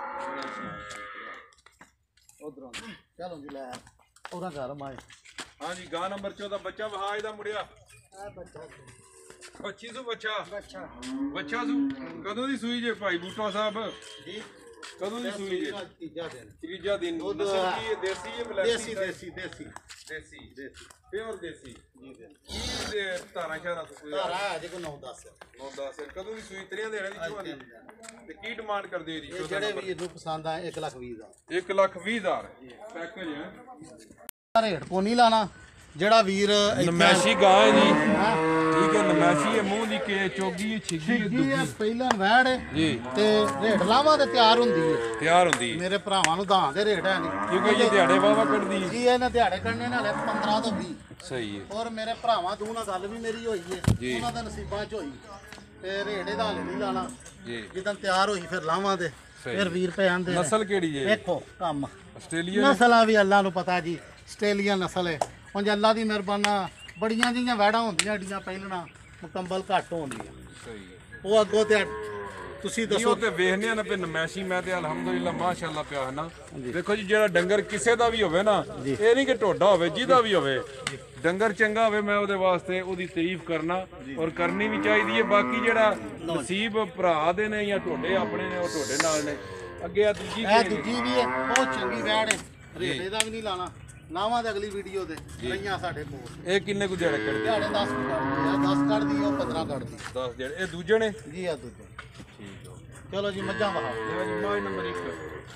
Speaker 3: ਉਧਰੋਂ ਚਲੋ ਜੀ ਲੈ ਉਹਦਾ ਘਰ ਮਾਏ
Speaker 2: हाँ जी गां नंबर 14 बच्चा वहां ਇਹਦਾ ਮੁੜਿਆ
Speaker 3: ਆ ਬੱਚਾ
Speaker 2: 2500 ਬੱਚਾ
Speaker 3: ਬੱਚਾ
Speaker 2: ਬੱਚਾ ਸੂ ਕਦੋਂ ਦੀ ਸੂਈ ਜੇ ਭਾਈ ਬੂਟਾ ਸਾਹਿਬ
Speaker 3: ਜੀ
Speaker 2: ਕਦੋਂ ਦੀ ਸੂਈ ਜੇ
Speaker 3: ਤੀਜਾ ਦਿਨ
Speaker 2: ਤੀਜਾ ਦਿਨ
Speaker 3: ਦੁੱਧ
Speaker 2: ਨਸਲ ਕੀ ਹੈ ਦੇਸੀ ਹੈ ਬਲੈਕੀ
Speaker 3: ਦੇਸੀ
Speaker 2: ਪਿਓਰ ਦੇਸੀ
Speaker 3: ਜੀ ਦੇ
Speaker 2: ਕੀ ਦੇ ਧਾਰਾਂ ਸ਼ਾਰਾਂ ਤੋਂ ਕੋਈ
Speaker 3: ਘਰ ਆ ਜੇ ਕੋ 9-10
Speaker 2: 9-10 ਕਦੋਂ ਦੀ ਸੂਈ ਤਰੀਆਂ ਦੇਣਾ ਦੀ ਚਵਾਨੀ ਤੇ ਕੀ ਡਿਮਾਂਡ ਕਰਦੇ ਇਹਦੀ
Speaker 3: ਇਹ ਜਿਹੜੇ ਵੀਰ ਨੂੰ ਪਸੰਦ ਆ 1,20,000 ਦਾ
Speaker 2: 1,20,000 ਪੈਕੇਜ ਹੈ
Speaker 3: ਰੇਟ ਕੋ ਨਹੀਂ ਲਾਣਾ ਜਿਹੜਾ ਵੀਰ
Speaker 2: ਨਮੈਸ਼ੀ ਗਾਂ ਹੈ ਜੀ ਠੀਕ ਹੈ ਨਮੈਸ਼ੀ ਹੈ ਮੂੰਹ ਦੀ ਕੇ ਚੋਗੀ ਛਿੱਗੀ
Speaker 3: ਹੈ ਪਹਿਲਾਂ ਵੈੜ ਹੈ
Speaker 2: ਜੀ
Speaker 3: ਤੇ ਰੇਟ ਲਾਵਾਂ ਤੇ ਤਿਆਰ ਹੁੰਦੀ ਹੈ
Speaker 2: ਤਿਆਰ ਹੁੰਦੀ ਹੈ
Speaker 3: ਮੇਰੇ ਭਰਾਵਾਂ ਨੂੰ ਦਾਂ ਦੇ ਰੇਟ ਹੈ ਨਹੀਂ
Speaker 2: ਕਿਉਂਕਿ ਇਹ ਦਿਹਾੜੇ ਵਾਵਾ ਕੱਢਦੀ
Speaker 3: ਜੀ ਇਹਨਾਂ ਦਿਹਾੜੇ ਕਰਨੇ ਨਾਲੇ 15 ਤੋਂ 20
Speaker 2: ਸਹੀ ਹੈ
Speaker 3: ਔਰ ਮੇਰੇ ਭਰਾਵਾਂ ਤੋਂ ਨਾਲ ਗੱਲ ਵੀ ਮੇਰੀ ਹੋਈ ਹੈ
Speaker 2: ਜੀ।
Speaker 3: ਉਹਨਾਂ ਦਾ ਨਸੀਬਾਂ ਚ ਹੋਈ ਤੇ ਰੇੜੇ ਦਾ ਹਲੇ ਨਹੀਂ ਲਾਣਾ
Speaker 2: ਜੀ
Speaker 3: ਜਦੋਂ ਤਿਆਰ ਹੋਈ ਫਿਰ ਲਾਵਾਂ ਦੇ
Speaker 2: ਸਹੀ।
Speaker 3: ਫਿਰ ਵੀਰ ਪੈ ਆਂਦੇ ਨੇ।
Speaker 2: ਨਸਲ ਕਿਹੜੀ ਜੇ
Speaker 3: ਵੇਖੋ ਕੰਮ
Speaker 2: ਆਸਟ੍ਰੇਲੀਆ
Speaker 3: ਨਸਲਾਂ ਵੀ ਅੱਲਾ ਨੂੰ ਪਤਾ ਜੀ ਆਸਟ੍ਰੇਲੀਅਨ ਨਸਲ ਹੈ ਹੁਣ ਅੱਲਾ ਦੀ ਮਿਹਰਬਾਨਾ ਬੜੀਆਂ ਜਿਹੀਆਂ ਵੈੜਾਂ ਹੁੰਦੀਆਂ ਏਡੀਆਂ ਪਹਿਲਣਾ ਮੁਕੰਮਲ ਘੱਟ ਹੁੰਦੀਆਂ
Speaker 2: ਸਹੀ ਹੈ
Speaker 3: ਉਹ ਅੱਗੋਂ ਤੇ ਤੁਸੀਂ
Speaker 2: ਨਹੀਂ
Speaker 3: ਦੱਸੋ
Speaker 2: ਉਹ ਤੇ ਵੇਖਨੇ ਆ ਨਾ ਵੀ ਨਮੈਸ਼ੀ ਮੈਂ ਤੇ ਅਲਹਮਦੁਲਿਲਾ ਮਾਸ਼ਾਅੱਲਾ ਪਿਆ ਹੈ ਨਾ ਦੇਖੋ ਜੀ ਜਿਹੜਾ ਡੰਗਰ ਕਿਸੇ ਦਾ ਵੀ ਹੋਵੇ ਨਾ ਇਹ ਨਹੀਂ ਕਿ ਟੋਡਾ ਹੋਵੇ ਜਿਹਦਾ ਵੀ ਹੋਵੇ ਡੰਗਰ ਚੰਗਾ ਹੋਵੇ ਮੈਂ ਉਹਦੇ ਵਾਸਤੇ ਉਹਦੀ ਤਾਰੀਫ ਕਰਨਾ ਔਰ ਕਰਨੀ ਵੀ ਚਾਹੀਦੀ ਹੈ ਬਾਕੀ ਜਿਹੜਾ ਨਸੀਬ ਭਰਾ ਦੇ ਨੇ ਜਾਂ ਟੋਡੇ ਆਪਣੇ ਨੇ ਉਹ ਟੋਡੇ ਨਾਲ ਨੇ ਅੱਗੇ ਆ ਦੂਜੀ
Speaker 3: ਇਹ ਦੂਜੀ ਵੀ ਹੈ ਬਹੁਤ ਚੰਗੀ ਵੈੜ ਹੈ ਰੇਟ ਇਹਦਾ ਵੀ ਨਹੀਂ ਲਾਣਾ ਨਾਵਾਂ ਦੇ ਅਗਲੀ ਵੀਡੀਓ ਦੇ ਰਹੀਆਂ ਸਾਡੇ ਕੋਲ
Speaker 2: ਇਹ ਕਿੰਨੇ ਕੁ ਦਿਹਾੜੇ ਕੱਢਦੇ
Speaker 3: ਦਿਹਾੜੇ 10 ਕੱਢਦੀ ਆ 10 ਕੱਢਦੀ ਆ 15 ਕੱਢਦੀ
Speaker 2: 10 ਦਿਹਾੜੇ ਇਹ ਦੂਜੇ ਨੇ
Speaker 3: ਜੀ ਆ ਦੂਜੇ
Speaker 2: ਠੀਕ ਹੋ
Speaker 3: ਚਲੋ ਜੀ ਮੱਝਾਂ ਵਹਾ
Speaker 2: ਲਓ ਜੀ ਮਾਈ ਨੰਬਰ 1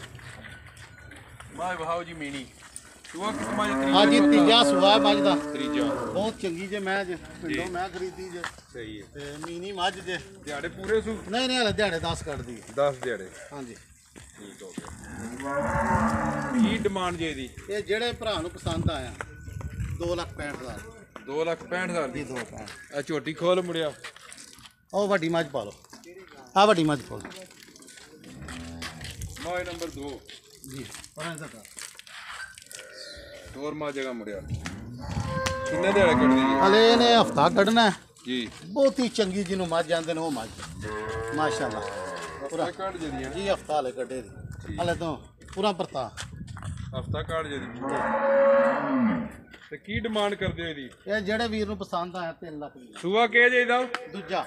Speaker 2: ਮਾਈ ਵਹਾਓ ਜੀ ਮੀਣੀ ਸੁਆ ਕਿ ਮਾਈ
Speaker 3: ਹਾਂ ਜੀ ਤੀਜਾ ਸੁਆ ਮੱਝ ਦਾ
Speaker 2: ਤੀਜਾ
Speaker 3: ਬਹੁਤ ਚੰਗੀ ਜੇ ਮੈਂ ਜੇ ਪਿੰਡੋਂ ਮੈਂ ਖਰੀਦੀ ਜੇ
Speaker 2: ਸਹੀ ਹੈ
Speaker 3: ਤੇ ਮੀਨੀ ਮੱਝ ਜੇ
Speaker 2: ਦਿਹਾੜੇ ਪੂਰੇ ਸੂ
Speaker 3: ਨਹੀਂ ਨਹੀਂ ਹਲੇ ਦਿਹਾੜੇ 10 ਕੱਢਦੀ ਹੈ
Speaker 2: 10 ਦਿਹਾੜੇ
Speaker 3: ਹਾਂਜੀ
Speaker 2: ਠੀਕ ਹੋ ਗਿਆ ਕੀ ਡਿਮਾਂਡ ਜੇ ਇਹਦੀ
Speaker 3: ਇਹ ਜਿਹੜੇ ਭਰਾ ਨੂੰ ਪਸੰਦ ਆਇਆ 2,65,000
Speaker 2: 2,65,000
Speaker 3: ਜੀ
Speaker 2: ਦੀ
Speaker 3: 2,65
Speaker 2: ਆ ਝੋਟੀ ਖੋਲ ਮੁੜਿਆ
Speaker 3: ਉਹ ਵੱਡੀ ਮੱਝ ਪਾ ਲਓ ਆ ਵੱਡੀ ਮੱਝ ਖੋਲ
Speaker 2: ਮਾਏ ਨੰਬਰ 2
Speaker 3: ਜੀ ਪਰਾਂ ਦਾ
Speaker 2: ਹੋਰ ਮਾ ਜਗ੍ਹਾ ਮੁੜਿਆ ਕਿੰਨੇ ਦਿਹਾੜੇ ਕੱਢਦੀ ਜੀ
Speaker 3: ਹਲੇ ਇਹਨੇ ਹਫਤਾ ਕੱਢਣਾ ਹੈ।
Speaker 2: ਜੀ
Speaker 3: ਬਹੁਤ ਹੀ ਚੰਗੀ ਜਿਹਨੂੰ ਮੱਝ ਜਾਂਦੇ ਨੇ ਉਹ ਮੱਝ ਮਾਸ਼ਾਅੱਲਾ ਪੂਰਾ
Speaker 2: ਕੱਢ ਜਦੀਆਂ
Speaker 3: ਜੀ ਹਫਤਾ ਹਲੇ ਕੱਢੇ ਦੀ ਹਲੇ ਤੋਂ ਪੂਰਾ ਪਰਤਾ
Speaker 2: ਹਫਤਾ ਕੱਢ ਜਦੀ ਤੇ ਕੀ ਡਿਮਾਂਡ ਕਰਦੇ ਹੋ ਇਹਦੀ
Speaker 3: ਇਹ ਜਿਹੜੇ ਵੀਰ ਨੂੰ ਪਸੰਦ ਆਇਆ 3 ਲੱਖ ਦੀ
Speaker 2: ਸੂਆ ਕਿਹ ਜਾਈਦਾ
Speaker 3: ਦੂਜਾ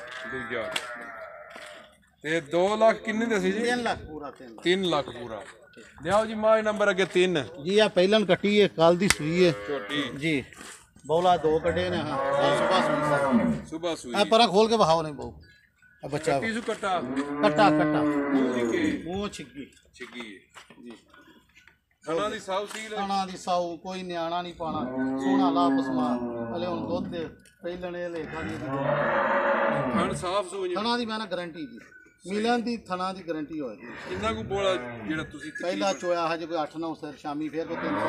Speaker 2: ਤੇ 2 ਲੱਖ ਕਿੰਨੇ ਦੇ ਸੀ ਜੀ
Speaker 3: 3 ਲੱਖ ਪੂਰਾ 3 ਲੱਖ
Speaker 2: 3 ਲੱਖ ਪੂਰਾ ਲਿਆਓ ਜੀ ਮਾਏ ਨੰਬਰ ਅੱਗੇ 3
Speaker 3: ਜੀ ਆ ਪਹਿਲਨ ਕੱਟੀ ਹੈ ਕੱਲ ਦੀ ਸੂਈ ਹੈ
Speaker 2: ਛੋਟੀ
Speaker 3: ਜੀ ਬੌਲਾ 2 ਕੱਢੇ ਨੇ ਹਾਂ
Speaker 2: ਸਵੇਰ ਸੂਈ
Speaker 3: ਆ ਪਰਾਂ ਖੋਲ ਕੇ ਵਹਾਓ ਨਹੀਂ ਬਹੁ ਆ ਬੱਚਾ
Speaker 2: ਤੀਸੂ ਕੱਟਾ
Speaker 3: ਕੱਟਾ
Speaker 2: ਮੂੰਹ ਦੀ ਕੇ
Speaker 3: ਮੂੰਹ ਛਿੱਗੀ
Speaker 2: ਛਿੱਗੀ ਜੀ ਖਾਣਾ ਦੀ ਸਾਊ ਸੀਲ
Speaker 3: ਖਾਣਾ ਦੀ ਸਾਊ ਕੋਈ ਨਿਆਣਾ ਨਹੀਂ ਪਾਣਾ ਸੋਹਣਾ ਲਾ ਪਸਮਾ ਹਲੇ ਹੁਣ ਦੁੱਧ ਦੇ ਪਹਿਲਣ ਇਹ ਲੇਖਾ ਦੀ
Speaker 2: ਖਾਣ ਸਾਫ ਸੂਈ
Speaker 3: ਥਣਾ ਦੀ ਮੈਂ ਨਾ ਗਾਰੰਟੀ ਜੀ ਮਿਲਣ ਦੀ ਥਣਾ ਦੀ ਗਾਰੰਟੀ ਹੋਏਗੀ
Speaker 2: ਕਿੰਨਾ ਕੁ ਬੋਲਾ ਜਿਹੜਾ ਤੁਸੀਂ
Speaker 3: ਪਹਿਲਾ ਚੋਇਆ ਹਜੇ ਕੋਈ 8-9 ਸਿਰ ਸ਼ਾਮੀ ਫੇਰ ਕੋ 300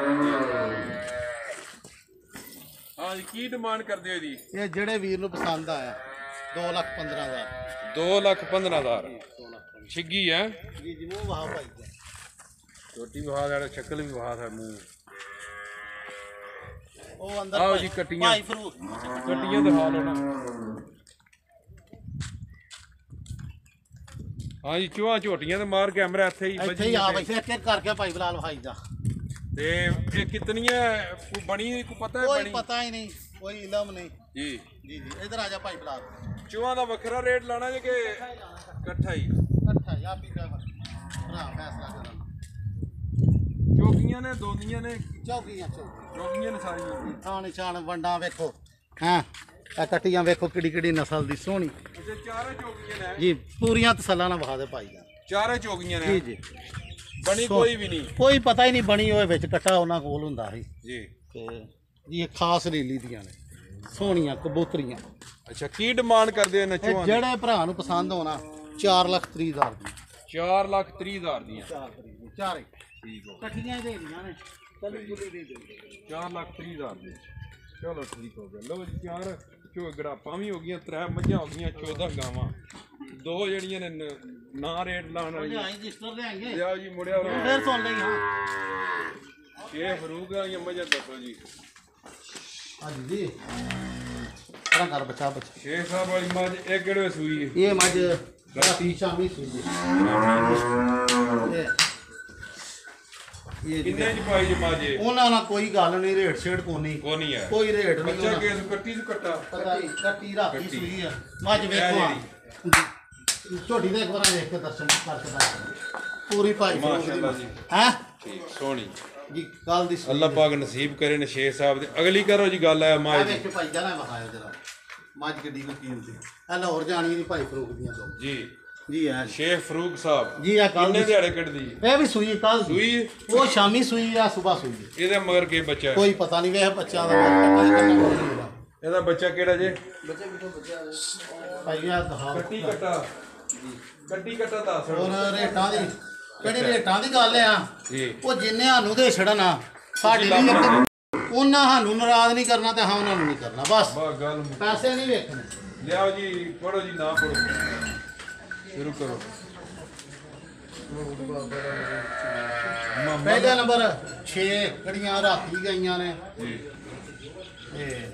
Speaker 2: ਹਾਂ ਜੀ ਕੀ ਡਿਮਾਂਡ ਕਰਦੇ ਹੋ ਜੀ
Speaker 3: ਇਹ ਜਿਹੜੇ ਵੀਰ ਨੂੰ ਪਸੰਦ ਆਇਆ 2,15,000
Speaker 2: 2,15,000 ਛਿੱਗੀ ਹੈ
Speaker 3: ਜੀ ਜੀ ਮੂੰਹ ਵਹਾ ਭਾਈ ਜੀ
Speaker 2: ਛੋਟੀ ਵਹਾ ਦਾ ਸ਼ਕਲ ਵੀ ਵਹਾ ਦਾ ਮੂੰਹ
Speaker 3: ਉਹ ਅੰਦਰ
Speaker 2: ਆਓ ਜੀ ਕੱਟੀਆਂ
Speaker 3: ਭਾਈ ਫਰੂਟ
Speaker 2: ਕੱਟੀਆਂ ਦਿਖਾ ਲਓ ਨਾ ਹਾਂ ਜੀ ਚੂਹਾ ਝੋਟੀਆਂ ਤੇ ਮਾਰ ਕੈਮਰਾ ਇੱਥੇ ਹੀ
Speaker 3: ਇੱਥੇ ਹੀ ਆ ਬੈਠੇ ਇੱਕ ਇੱਕ ਕਰਕੇ ਭਾਈ ਬਲਾਲ ਭਾਈ ਦਾ
Speaker 2: ਤੇ ਇਹ ਕਿਤਨੀਆਂ ਬਣੀ ਕੋ ਪਤਾ ਹੈ
Speaker 3: ਕੋਈ
Speaker 2: ਬਣੀ
Speaker 3: ਪਤਾ ਹੀ ਨਹੀਂ ਕੋਈ ਇਲਮ ਨਹੀਂ
Speaker 2: ਜੀ
Speaker 3: ਜੀ ਜੀ ਇਧਰ ਆ ਜਾ ਭਾਈ ਬਲਾਲ
Speaker 2: ਚੂਹਾ ਦਾ ਵੱਖਰਾ ਰੇਟ ਲਾਣਾ ਜੇ ਕਿ ਇਕੱਠਾ ਹੀ
Speaker 3: ਇਕੱਠਾ ਹੀ ਆ ਪੀ ਭਰਾ ਫੈਸਲਾ ਕਰਾਂ
Speaker 2: ਚੌਕੀਆਂ ਨੇ ਦੋਂਦੀਆਂ ਨੇ
Speaker 3: ਚੌਕੀਆਂ
Speaker 2: ਚੌਕੀਆਂ ਨੇ ਸਾਰੀਆਂ
Speaker 3: ਥਾਂ ਨਿਸ਼ਾਨ ਵੰਡਾਂ ਵੇਖੋ ਹਾਂ ਇਹ ਕੱਟੀਆਂ ਵੇਖੋ ਕਿਹੜੀ ਕਿਹੜੀ ਨਸਲ ਦੀ ਸੋਹਣੀ
Speaker 2: ਅੱਛਾ ਚਾਰੇ ਚੌਕੀਆਂ ਨੇ
Speaker 3: ਜੀ ਪੂਰੀਆਂ ਤਸੱਲਾਂ ਨਾਲ ਵਹਾ ਦੇ ਭਾਈ ਦਾ
Speaker 2: ਚਾਰੇ ਚੌਕੀਆਂ ਨੇ
Speaker 3: ਜੀ ਜੀ
Speaker 2: ਬਣੀ ਕੋਈ ਵੀ ਨਹੀਂ
Speaker 3: ਕੋਈ ਪਤਾ ਹੀ ਨਹੀਂ ਬਣੀ ਹੋਏ ਵਿੱਚ ਕੱਟਾ ਉਹਨਾਂ ਕੋਲ ਹੁੰਦਾ ਸੀ
Speaker 2: ਜੀ
Speaker 3: ਤੇ ਜੀ ਇਹ ਖਾਸ ਰੀਲੀ ਦੀਆਂ ਨੇ ਸੋਹਣੀਆਂ ਕਬੂਤਰੀਆਂ
Speaker 2: ਅੱਛਾ ਕੀ ਡਿਮਾਂਡ ਕਰਦੇ ਹੋ
Speaker 3: ਇਹ
Speaker 2: ਨਚੂਆਂ
Speaker 3: ਜਿਹੜੇ ਭਰਾ ਨੂੰ ਪਸੰਦ ਹੋਣਾ 4,30,000 ਦੀ
Speaker 2: 4,30,000 ਦੀਆਂ
Speaker 3: ਚਾਰੇ
Speaker 2: ਠੀਕ ਹੋ
Speaker 3: ਇਕੱਠੀਆਂ ਹੀ ਦੇ ਦੀਆਂ ਨੇ ਕੱਲੀ ਗੁੱਲੀ ਦੇ ਦੇ
Speaker 2: 4,30,000 ਦੀ ਚਲੋ ਠੀਕ ਹੋ ਗਿਆ ਲਓ ਜੀ ਚਾਰ ਗੜਾਪਾਂ ਵੀ ਹੋ ਗਈਆਂ 3 ਮੱਝਾਂ ਹੋ ਗਈਆਂ 14 ਗਾਵਾਂ 2 ਜਿਹੜੀਆਂ ਨੇ ਨਾ ਰੇਟ ਲਾਉਣ ਵਾਲੀਆਂ
Speaker 3: ਲਿਆਈ ਰਜਿਸਟਰ ਲਿਆਈਏ
Speaker 2: ਲਿਆਓ ਜੀ ਮੁੜਿਆ
Speaker 3: ਫੇਰ ਸੁਣ ਲਈ ਹਾਂ
Speaker 2: ਸ਼ੇਖ ਫਰੂਕ ਆਈਆਂ ਮੱਝਾਂ ਦੱਸੋ ਜੀ
Speaker 3: ਹਾਂਜੀ ਜੀ ਪਰਾਂ ਕਰ ਬੱਚਾ
Speaker 2: ਸ਼ੇਖ ਸਾਹਿਬ ਵਾਲੀ ਮੱਝ ਇਹ ਕਿਹੜੇ ਸੂਈ ਹੈ
Speaker 3: ਇਹ ਮੱਝ ਰਾਤੀ ਸ਼ਾਮੀ ਸੂਈ ਇਹ
Speaker 2: ਕਿੰਨੇ ਚ ਪਾਈ ਜੀ ਮੱਝ ਇਹ?
Speaker 3: ਉਹਨਾਂ ਨਾਲ ਕੋਈ ਗੱਲ ਨਹੀਂ ਰੇਟ ਛੇੜ ਕੋਨੀ
Speaker 2: ਕੋ ਨਹੀਂ ਹੈ
Speaker 3: ਕੋਈ ਰੇਟ ਨਹੀਂ
Speaker 2: ਬੱਚਾ ਕੇਸ ਕੱਟੀ ਨੂੰ ਕੱਟਾ
Speaker 3: ਪਤਾ ਨਹੀਂ ਕੱਟੀ ਰਾਤੀ ਸੂਈ ਆ ਮੱਝ ਵੇਖੋ ਆ ਝੋਟੀ ਦੇ ਇੱਕ ਵਾਰ ਵੇਖ ਕੇ ਦਰਸ਼ਨ ਕਰਕੇ ਦੱਸ ਪੂਰੀ ਭਾਈ
Speaker 2: ਮਾਸ਼ਾਅੱਲਾ ਜੀ
Speaker 3: ਹੈ
Speaker 2: ਠੀਕ ਸੋਹਣੀ
Speaker 3: ਜੀ ਕੱਲ ਦੀ
Speaker 2: ਅੱਲਾਹ ਪਾਕ ਨਸੀਬ ਕਰੇ ਨੇ ਸ਼ੇਖ ਸਾਹਿਬ ਦੇ ਅਗਲੀ ਕਰੋ ਜੀ ਗੱਲ ਆ ਮਾਝ ਦੀ
Speaker 3: ਵੇਖ ਕੇ ਭਾਈ ਜਾਨਾ ਵਿਖਾਇਆ ਜਰਾ ਮੱਝ ਗੱਡੀ ਨੂੰ ਕੀਮਤੀ ਇਹ ਲਾਹੌਰ ਜਾਣੀ ਨਹੀਂ ਭਾਈ ਫਰੂਕ ਦੀਆਂ ਤੋਂ
Speaker 2: ਜੀ
Speaker 3: ਜੀ ਹੈ
Speaker 2: ਸ਼ੇਖ ਫਰੂਕ ਸਾਹਿਬ
Speaker 3: ਜੀ ਆ ਕੱਲ
Speaker 2: ਕਿੰਨੇ ਦਿਹਾੜੇ ਕੱਢਦੀ
Speaker 3: ਇਹ ਵੀ ਸੂਈ ਕੱਲ
Speaker 2: ਸੂਈ
Speaker 3: ਉਹ ਸ਼ਾਮੀ ਸੂਈ ਆ ਸਵੇਰ ਸੂਈ
Speaker 2: ਇਹਦੇ ਮਗਰ ਕੀ ਬੱਚਾ ਹੈ?
Speaker 3: ਕੋਈ ਪਤਾ ਨਹੀਂ ਵੇਖ ਬੱਚਾ ਦਾ ਮਰ
Speaker 2: ਇਹਦਾ ਬੱਚਾ ਕਿਹੜਾ ਜੇ
Speaker 3: ਭਾਈ ਆ ਦਿਖਾਓ
Speaker 2: ਕੱਟੀ ਕੱਟਾ ਕੱਟੀ ਕੱਟਾ ਦੱਸ
Speaker 3: ਹੋਰ ਰੇਟਾਂ ਦੀ ਕਿਹੜੀ ਰੇਟਾਂ ਦੀ ਗੱਲ ਆ
Speaker 2: ਜੀ
Speaker 3: ਉਹ ਜਿੰਨੇ ਸਾਨੂੰ ਦੇ ਛੜਨਾ ਸਾਡੇ ਲਈ ਉਹਨਾਂ ਸਾਨੂੰ ਨਾਰਾਜ਼ ਨਹੀਂ ਕਰਨਾ ਤੇ ਹਾਂ ਉਹਨਾਂ ਨੂੰ ਨਹੀਂ ਕਰਨਾ ਬਸ
Speaker 2: ਬਾ ਗੱਲ
Speaker 3: ਪੈਸੇ ਨਹੀਂ ਵੇਖਣੇ
Speaker 2: ਲਿਆਓ ਜੀ ਪੜੋ ਜੀ ਨਾ ਪੜੋ ਸ਼ੁਰੂ ਕਰੋ
Speaker 3: ਪਹਿਲਾ ਨੰਬਰ 6 ਕੜੀਆਂ ਰਾਤੀ ਗਈਆਂ ਨੇ
Speaker 2: ਜੀ
Speaker 3: ਤੇ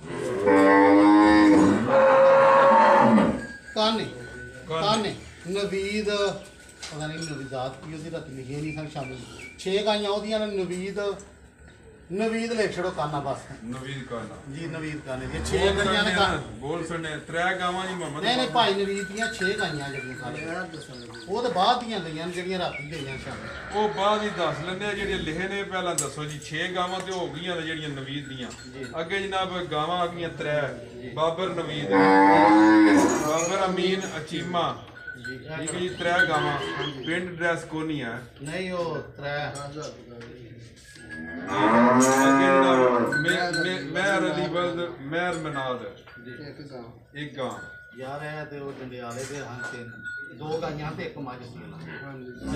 Speaker 3: ਕਾਨੇ ਨਵੀਦ ਪਤਾ ਨਹੀਂ ਨਵੀਦਾਤ ਕੀ ਉਹਦੀ ਰਾਤੀ ਲਿਖੀ ਨਹੀਂ ਸਨ ਸ਼ਾਮੀ 6 ਗਾਈਆਂ ਉਹਦੀਆਂ ਨੇ ਨਵੀਦ ਲੈ ਛੜੋ ਕਾਨਾ ਬਸ
Speaker 2: ਨਵੀਦ ਕਾਨਾ
Speaker 3: ਜੀ ਨਵੀਦ ਕਾਨੇ ਦੀਆਂ 6 ਗਾਈਆਂ ਨੇ
Speaker 2: ਬੋਲ ਸੁਣਨੇ 3 ਗਾਵਾਂ ਜੀ ਮੁਹੰਮਦ
Speaker 3: ਨਹੀਂ ਭਾਈ ਨਵੀਦ ਦੀਆਂ 6 ਗਾਈਆਂ ਜਿਹੜੀਆਂ ਕਾਨੇ ਉਹ ਤਾਂ ਬਾਅਦ ਦੀਆਂ ਗਈਆਂ ਜਿਹੜੀਆਂ ਰਾਤੀ ਗਈਆਂ ਸ਼ਾਮੀ
Speaker 2: ਉਹ ਬਾਅਦ ਹੀ ਦੱਸ ਲੈਂਦੇ ਆ ਜਿਹੜੇ ਲਿਖੇ ਨੇ ਪਹਿਲਾਂ ਦੱਸੋ ਜੀ 6 ਗਾਵਾਂ ਤੇ ਹੋ ਗਈਆਂ ਨੇ ਜਿਹੜੀਆਂ ਨਵੀਦ ਦੀਆਂ ਅੱਗੇ ਜਨਾਬ ਗਾਵਾਂ ਆ ਗਈਆਂ 3 ਬਾਬਰ ਨਵੀਦ ਬਾਬਰ ਅਮੀਨ ਅਚੀਮਾ ਠੀਕ ਹੈ ਜੀ 3 ਗਾਵਾਂ ਪਿੰਡ ਡਰੈਸ ਕੋਨੀ ਹੈ
Speaker 3: ਨਹੀਂ ਉਹ 3
Speaker 2: ਅੱਗੇ ਜਨਾਬ ਮਹਿਰ ਅਲੀ ਬਲਦ ਮਹਿਰ ਮਨਾਦ ਇੱਕ ਗਾਂ
Speaker 3: ਯਾਰ ਇਹ ਤੇ ਉਹ ਜੰਡਿਆਲੇ ਦੇ ਹਾਂ ਤੇ 2 ਗਾਈਆਂ ਤੇ 1 ਮੱਝ ਸੀ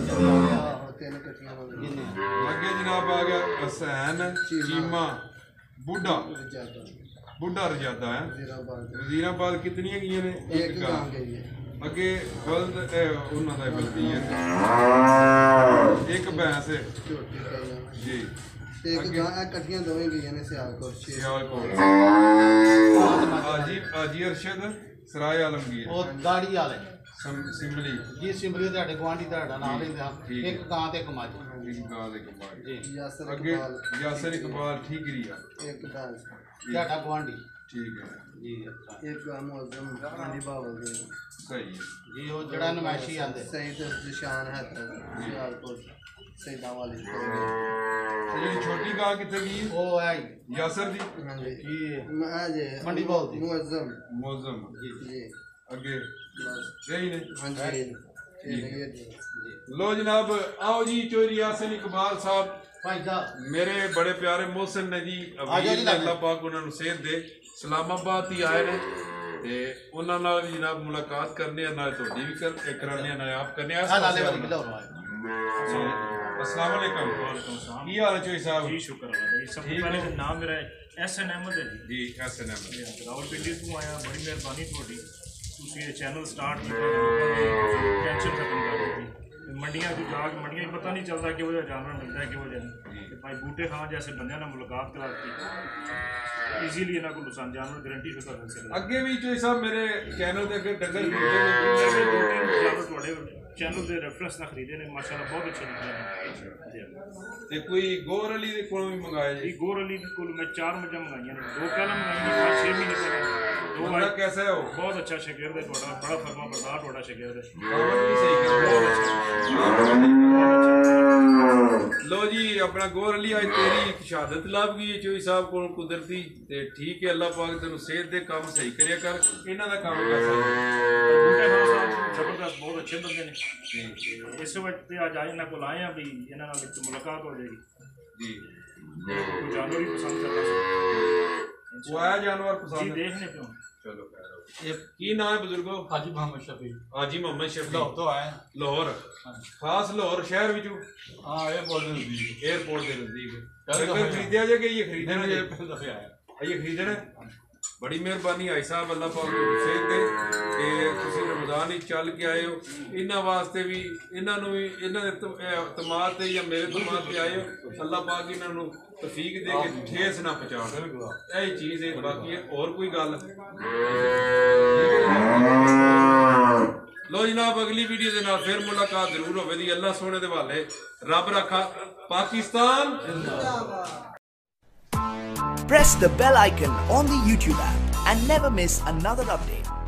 Speaker 2: ਅੱਗੇ ਜਨਾਬ ਆ ਗਿਆ ਹਸੈਨ ਚੀਮਾ बूढ़ा बूढ़ा रजादा है वजीराबाद कितनी गई ने
Speaker 4: एक गां गई है
Speaker 2: अगे बल्द उन्हां दा बल्दी है एक भैंस
Speaker 4: झोटी गई है
Speaker 2: जी
Speaker 4: एक गां कटियां दोवें गई ने सियालकोट
Speaker 2: सियालकोट हाजी अरशद सराय आलमगीर
Speaker 3: ਉਹ ਦਾੜੀ ਵਾਲੇ
Speaker 2: सिमली
Speaker 3: ਜੀ ਸਿੰਬਲੀ ਤੁਹਾਡੇ ਗਵਾਂਢੀ ਤੁਹਾਡਾ ਨਾਮ ਲੈਂਦਾ
Speaker 2: ठीक
Speaker 3: ਇੱਕ ਗਾਂ ਤੇ ਇੱਕ ਮੱਝ
Speaker 2: एक गां दे कबाड़
Speaker 3: ਜੀ
Speaker 4: यासर
Speaker 2: अगे
Speaker 4: इकबाल
Speaker 2: यासर इकबाल ठीकरी है
Speaker 4: एक भैंस
Speaker 3: ਤੁਹਾਡਾ ਗਵਾਂਢੀ
Speaker 2: ठीक है
Speaker 3: ਜੀ
Speaker 4: एक गां मुअज्जम अली बाबा गई
Speaker 2: सही है
Speaker 3: ਜੀ ਉਹ ਜਿਹੜਾ ਨਮਾਇਸ਼ੀ ਆਂਦੇ
Speaker 4: सईद निशान है सियालकोट सईदा वाली
Speaker 2: तो ये छोटी गां कितने की
Speaker 3: ਉਹ ਹੈ
Speaker 2: यासर दी
Speaker 4: हां जी
Speaker 3: ਜੀ
Speaker 4: मैं जे
Speaker 3: मंडी बोलती
Speaker 4: मुअज्जम
Speaker 2: मौजम
Speaker 4: जी
Speaker 2: अगे
Speaker 4: बस
Speaker 2: यही ने
Speaker 4: हां जी ये
Speaker 2: लो जनाब आओ जी चोरी यासिन इकबाल साहब
Speaker 3: ਭਾਈ ਦਾ
Speaker 2: मेरे बड़े प्यारे मोहसिन ने जी
Speaker 3: जाओ
Speaker 2: अवीर
Speaker 3: जी,
Speaker 2: ने अल्लाह पाक उन्होंने सेहत दे इस्लामाबाद ही आए ने ते उन्हां नाल भी जनाब मुलाकात करने नाल तोड़ी भी कराने नाल आप करने
Speaker 3: ਆ ਲਾਲੇ ਵਾਲੀ ਕਿਲੋ ਰਵਾਏ
Speaker 2: अस्सलाम वालेकुम की हाल है चोई साहब
Speaker 5: जी शुक्र है भाई सबसे
Speaker 2: ठीक
Speaker 5: पहले
Speaker 2: हो?
Speaker 5: तो नाम मेरा एस एन अहमद है जी
Speaker 2: जी एसएनएम
Speaker 5: रावलपिंडी तो आया बड़ी मेहरबानी थोड़ी ਤੁਸੀਂ ਇਹ ਚੈਨਲ ਸਟਾਰਟ ਕੀਤਾ ਟੈਨਸ਼ਨ ਖਤਮ ਕਰ ਦਿੱਤੀ ਮੰਡੀਆਂ ਦੀ ਜਾਗ ਮੰਡੀਆਂ 'ਚ ਪਤਾ ਨਹੀਂ ਚੱਲਦਾ ਕਿ ਉਹ ਜਿਹਾ ਜਾਨਵਰ ਮਿਲਦਾ ਹੈ ਕਿ ਉਹ ਜਿਹਾ ਤੇ ਭਾਈ ਬੂਟੇ ਖਾਂ ਜੈਸੇ ਬੰਦਿਆਂ ਨਾਲ ਮੁਲਾਕਾਤ ਕਰਾਤੀ ਈਜ਼ੀਲੀ ਇਹਨਾਂ ਕੋਲ ਸਾਨੂੰ ਜਾਨਵਰ ਗਾਰੰਟੀ ਸ਼ੁਕਰ ਮਿਲ ਸਕਦਾ
Speaker 2: ਅੱਗੇ ਵੀ ਚੋਈ ਸਾਹਿਬ ਮੇਰੇ ਚੈਨਲ ਤੇ ਅੱਗੇ ਡੰਗਰ
Speaker 5: ਮੇਰੇ ਦੋ ਤਿੰਨ ਜਾਨਵਰ ਤੁਹਾਡੇ ਚੈਨਲ ਦੇ ਰੈਫਰੈਂਸ ਨਾਲ ਖਰੀਦੇ ਨੇ ਮਾਸ਼ਾਅੱਲਾ ਬਹੁਤ ਅੱਛੇ ਨਿਕਲੇ ਨੇ
Speaker 2: ਤੇ ਕੋਈ ਗੋਰ ਅਲੀ ਦੇ ਕੋਲੋਂ ਵੀ ਮੰਗਾਇਆ ਜੀ
Speaker 5: ਇਹ ਗੋਰ ਅਲੀ ਕੋਲ ਮੈਂ 4 ਮੱਝਾਂ ਮੰਗਾਈਆਂ ਨੇ ਦੋ ਪਹਿਲਾਂ ਮੰਗਾਈਆਂ 6 ਮਹੀਨੇ ਪਹਿਲਾਂ ਦੋ
Speaker 2: बंदा कैसा है वो
Speaker 5: बहुत अच्छा शागिर्द है थोड़ा बड़ा फरमा बरदार थोड़ा शागिर्द है
Speaker 2: दावत भी सही कर लो जी अपना गोर अली आज तेरी शहादत लाभ गई है चोई साहब को कुदरती ते ठीक है अल्लाह पाक तेन सेहत दे काम सही करिया कर इन्हां दा काम कैसा है
Speaker 5: बूटे खान साहब जबरदस्त बहुत अच्छे बंदे ने इस वक्त आज आए इन्होंने को आए हैं भी इन्होंने नाल एक मुलाकात हो जाएगी
Speaker 2: जी
Speaker 5: कोई जानवर ही पसंद करना
Speaker 2: वो आया जानवर
Speaker 5: जी
Speaker 2: पसंद है
Speaker 5: देखने क्यों
Speaker 2: चलो की नाम है बुजुर्गो
Speaker 3: ਹਾਜੀ ਮੁਹੰਮਦ ਸ਼ਫੀ
Speaker 2: हाजी मोहम्मद शफी
Speaker 3: ਲਾਹੌਰ ਤੋਂ ਆਏ
Speaker 2: लाहौर खास लाहौर शहर विचों
Speaker 3: ਹਾਂ ਇਹ ਬੋਲਦੇ ਹੁੰਦੀ
Speaker 2: एयरपोर्ट के नजदीक
Speaker 3: चलो
Speaker 2: डंगर खरीदया जे कि ये खरीदना जे
Speaker 3: ਪਹਿਲੇ ਦਫੇ ਆਇਆ
Speaker 2: ये खरीदना बड़ी मेहरबानी भाई साहब अल्लाह पाक ਦੀ सेहत दे ਤੇ ਤੁਸੀਂ ਰਮਜ਼ਾਨ ਹੀ ਚੱਲ ਕੇ ਆਏ ਹੋ ਇਹਨਾਂ ਵਾਸਤੇ ਵੀ ਇਹਨਾਂ ਨੂੰ ਵੀ ਇਹਨਾਂ ਦੇ ਤਮਾਦ ਤੇ ਜਾਂ ਮੇਰੇ ਤਮਾਦ ਤੇ ਆਏ ਹੋ ਅੱਲਾਹ ਪਾਕ ਇਹਨਾਂ ਨੂੰ ਤੌਫੀਕ ਦੇ ਕੇ ਠੇਸ ਨਾ ਪਹੁੰਚਾਉਣ ਇਹ ਚੀਜ਼ ਹੈ ਬਾਕੀ ਹੋਰ ਕੋਈ ਗੱਲ लो जनाब अगली वीडियो के नाल फिर मुलाकात जरूर होगी अल्लाह सोने के हवाले रब रखा Pakistan
Speaker 6: Press the bell icon on the YouTube app and never miss another update.